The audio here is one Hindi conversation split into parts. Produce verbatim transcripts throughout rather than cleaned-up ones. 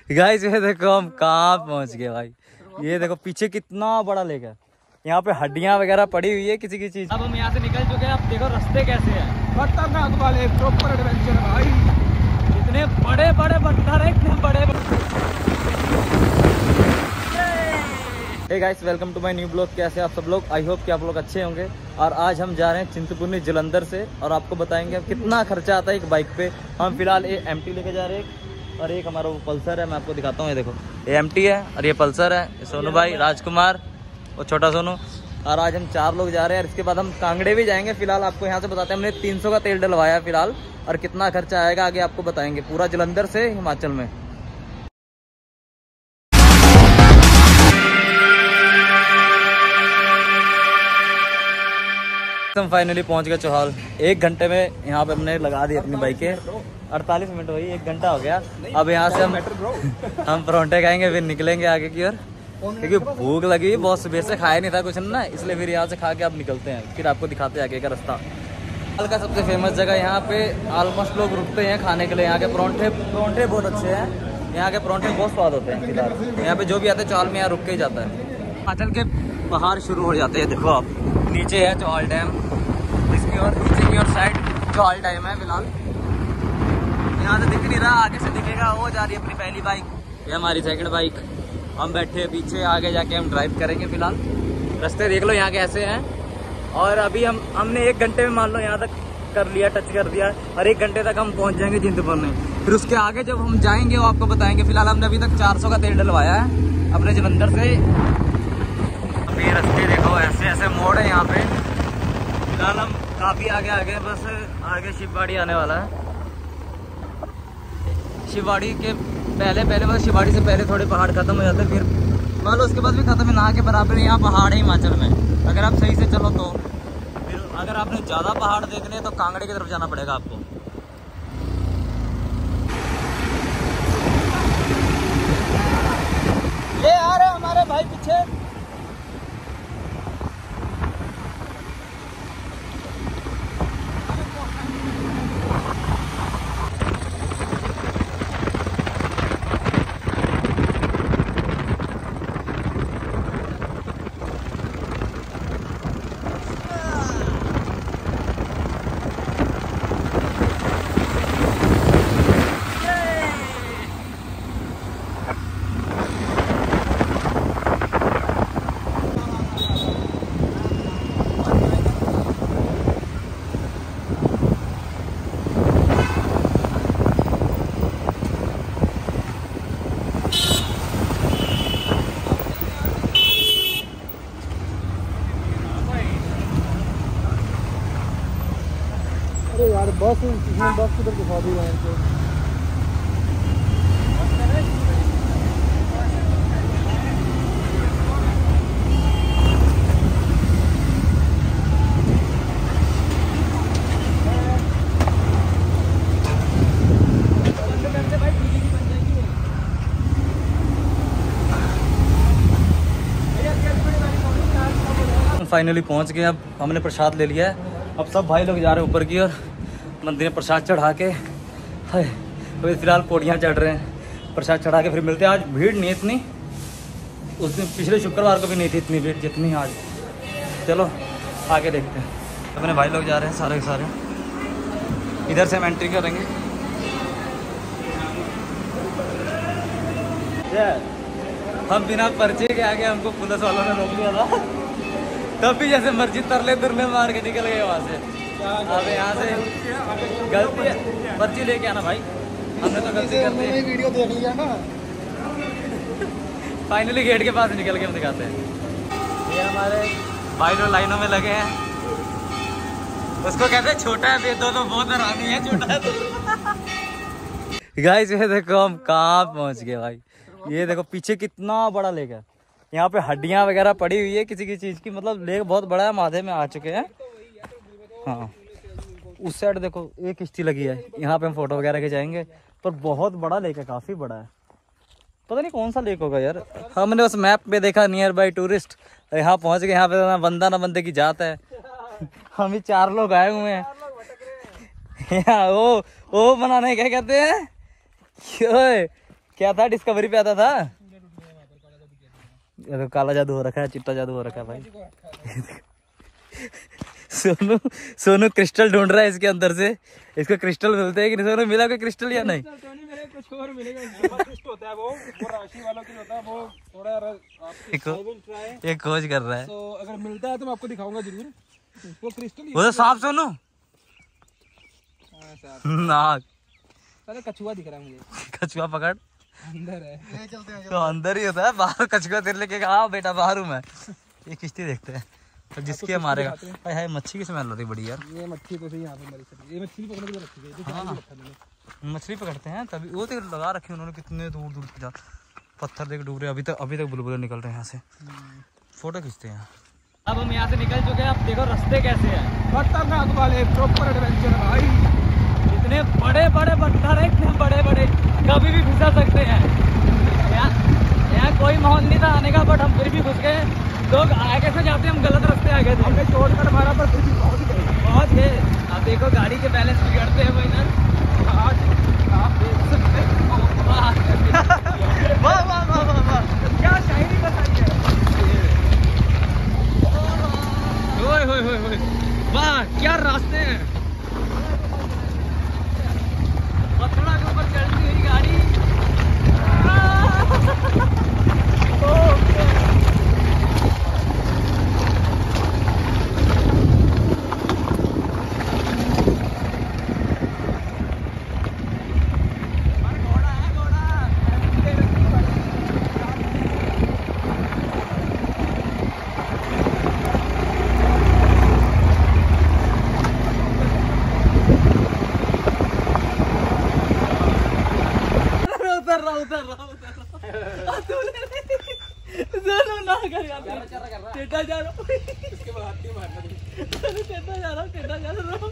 गाइस ये देखो हम कहाँ पहुँच गए भाई। ये देखो पीछे कितना बड़ा लेक है। यहाँ पे हड्डियाँ वगैरह पड़ी हुई है किसी की चीज। अब हम यहाँ से निकल चुके हैं। अब देखो रास्ते कैसे हैं, खतरनाक वाले प्रॉपर एडवेंचर भाई। इतने बड़े बड़े पत्थर है, इतने बड़े बड़े। Hey guys welcome to my new blog. कैसे आप सब लोग? आई होप कि आप लोग अच्छे होंगे। और आज हम जा रहे हैं चिंतपूर्णी जलंधर से और आपको बताएंगे अब कितना खर्चा आता है एक बाइक पे। हम फिलहाल ये एम टी लेके जा रहे हैं और एक हमारा वो पल्सर है। मैं आपको दिखाता हूँ। ये देखो ये एम टी है और ये पल्सर है। ये सोनू भाई, राजकुमार और छोटा सोनू। और आज हम चार लोग जा रहे हैं और इसके बाद हम कांगड़े भी जाएंगे। फिलहाल आपको यहाँ से बताते हैं हमने तीन सौ का तेल डलवाया है फिलहाल, और कितना खर्चा आएगा आगे आपको बताएंगे। पूरा जलंधर से हिमाचल में। हम फाइनली पहुंच गए चौहाल। एक घंटे में यहाँ पे हमने लगा दी अपनी बाइकें। अड़तालीस मिनट वही एक घंटा हो गया। अब यहाँ से हम हम परोंठे खाएंगे फिर निकलेंगे आगे की ओर, क्योंकि भूख लगी बहुत। सुबह से खाया नहीं था कुछ ना, इसलिए फिर यहाँ से खा के अब निकलते हैं। फिर आपको दिखाते हैं आगे का रास्ता। चौहाल का सबसे फेमस जगह यहाँ पे ऑलमोस्ट लोग रुकते हैं खाने के लिए। यहाँ के परोंठे परोंठे बहुत अच्छे हैं। यहाँ के परोंठे बहुत स्वाद होते हैं। फिलहाल यहाँ पे जो भी आते हैं चौहाल में यहाँ रुक के ही जाता है। हिमाचल के पहाड़ शुरू हो जाते हैं। देखो आप नीचे है चौहाल डैम, इसकी और नीचे की और साइड चौहाल डैम है। फिलहाल यहाँ से दिख नहीं रहा, आगे से दिखेगा। वो जा रही है अपनी पहली बाइक, ये हमारी सेकंड बाइक। हम बैठे पीछे, आगे जाके हम ड्राइव करेंगे। फिलहाल रास्ते देख लो यहाँ कैसे हैं। और अभी हम हमने एक घंटे में मान लो यहाँ तक कर लिया, टच कर दिया, और एक घंटे तक हम पहुँच जाएंगे चिंतपूर्णी। फिर उसके आगे जब हम जाएंगे वो आपको बताएंगे। फिलहाल हमने अभी तक चार सौ का तेल डलवाया है अपने जलंधर से। अभी रास्ते देखो ऐसे ऐसे मोड़ है यहाँ पे। फिलहाल हम काफ़ी आगे आगे, बस आगे शिवबाड़ी आने वाला है। शिवबाड़ी के पहले पहले बस शिवबाड़ी से पहले थोड़े पहाड़ खत्म हो जाते हैं। फिर मान लो उसके बाद भी खत्म है, ना के बराबर यहाँ पहाड़ है हिमाचल में। अगर आप सही से चलो तो। फिर अगर आपने ज़्यादा पहाड़ देखने हैं तो कांगड़े की तरफ जाना पड़ेगा आपको। ये आ रहे हमारे भाई पीछे। यार बस बस किधर दिखा दी है। फाइनली पहुंच गए। अब हमने प्रसाद ले लिया है। अब सब भाई लोग जा रहे हैं ऊपर की ओर मंदिर में प्रसाद चढ़ा के। अभी फिलहाल पौड़ियाँ चढ़ रहे हैं। प्रसाद चढ़ा के फिर मिलते हैं। आज भीड़ नहीं इतनी, उस दिन पिछले शुक्रवार को भी नहीं थी इतनी भीड़ जितनी आज। चलो आगे देखते हैं। अपने भाई लोग जा रहे हैं सारे के सारे। इधर से हम एंट्री करेंगे। हम बिना पर्चे के आगे हमको पुलिस वालों ने रोक लिया था। तब भी जैसे मर्जी तरले तुरले मार के निकल गए वहाँ से। अब यहाँ से गलती है, पर्ची लेके आना भाई। हमने तो गलती कर दी, वीडियो देख लिया ना। फाइनली गेट के पास निकल के हम दिखाते हैं। ये हमारे भाई लोग लाइनों में लगे हैं। उसको कहते हैं छोटा है दो तो बहुत आरामी है, छोटा है तो। गाइस ये देखो हम कहाँ पहुँच गए भाई। ये देखो पीछे कितना बड़ा लेक है। यहाँ पे हड्डियाँ वगैरह पड़ी हुई है किसी की चीज़ की। मतलब लेक बहुत बड़ा है। माधे में आ चुके हैं। हाँ उस साइड देखो एक किश्ती लगी है। यहाँ पे हम फोटो वगैरह के जाएंगे। पर बहुत बड़ा लेक है, काफ़ी बड़ा है। पता नहीं कौन सा लेक होगा यार। हमने बस मैप पे देखा नियर बाई टूरिस्ट। यहाँ पहुँच गए। यहाँ पे ना बंदा ना बंदे की जात है। हम ही चार लोग आए हुए हैं। यहाँ वो वो बनाने क्या कहते हैं, क्या था, डिस्कवरी पे आता था। तो काला जादू हो रखा है, चिट्टा जादू हो रखा है भाई। सोनू सोनू क्रिस्टल ढूंढ रहा है इसके अंदर से। इसको क्रिस्टल मिलते हैं कि नहीं? सोनू मिला कोई क्रिस्टल या नहीं? कुछ और मिलेगा। होता है वो वो राशि वालों के होता है वो थोड़ा। ये खोज कर रहा है। तो अगर मिलता है तो मैं आपको दिखाऊंगा जरूर। वो क्रिस्टल वो तो सांप सोनू नाग। अरे कछुआ दिख रहा है मुझे। कछुआ पकड़, अंदर है। ले चलते हैं। तो अंदर ही होता है, बाहर कछुआ तेरे लेके कहा बेटा बाहर हूँ मैं। ये किश्ती देखते हैं तो जिसके मारेगा। भाई हाय मच्छी की स्मेल हो रही बड़ी यार। ये मच्छी तो सही यहाँ पे मरी सकी। ये मछली पकड़ने के लिए रखी गई। हाँ मछली पकड़ते हैं तभी। वो तो लगा रखी उन्होंने कितने दूर दूर जा पत्थर देख डूब रहे। अभी तक अभी तक बुलबुले निकल रहे हैं यहाँ से। फोटो खींचते हैं। अब हम यहाँ से निकल चुके हैं। अब देखो रास्ते कैसे हैं, खतरनाक वाले प्रॉपर एडवेंचर भाई। इतने बड़े बड़े पत्थर है, इतने बड़े बड़े कभी भी फिसल सकते हैं। यहाँ यहाँ कोई माहौल नहीं था आने का, बट हम फिर भी घुस गए। लोग आगे से जाते हम गलत रास्ते आ गए थे। हमने शॉर्टकट मारा पर फिर भी पहुंच गए। पहुंच गए। अब देखो गाड़ी के बैलेंस बिगड़ते हैं वो इधर। आज आप देख सकते हैं। वाह वाह वाह वाह वाह, क्या शायरी बताई है। ओए होए होए होए, वाह क्या रास्ते हैं। पत्थरों के ऊपर चलती हुई गाड़ी। उतर रहा उतर ना कर यार। टेढ़ा जा रहा हूं। इसके बाद हाथ नहीं मारना। टेढ़ा जा रहा हूं, टेढ़ा जा रहा हूं।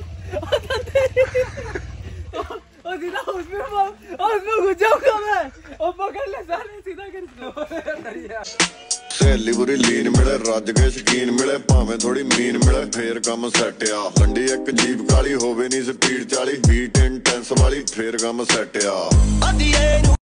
और सीधा उसमें उसमें घुस जाऊंगा मैं। और पकड़ ले सारे सीधा कर इसको। सहेली बुरी लीन मिले, रज के शकीन मिले, भावें थोड़ी मीन मिले, फेर काम सैट आ। लंडी एक जीप काली होवे नी स्पीड चाली, बीट इंटेंस वाली, फेर काम सैट आ।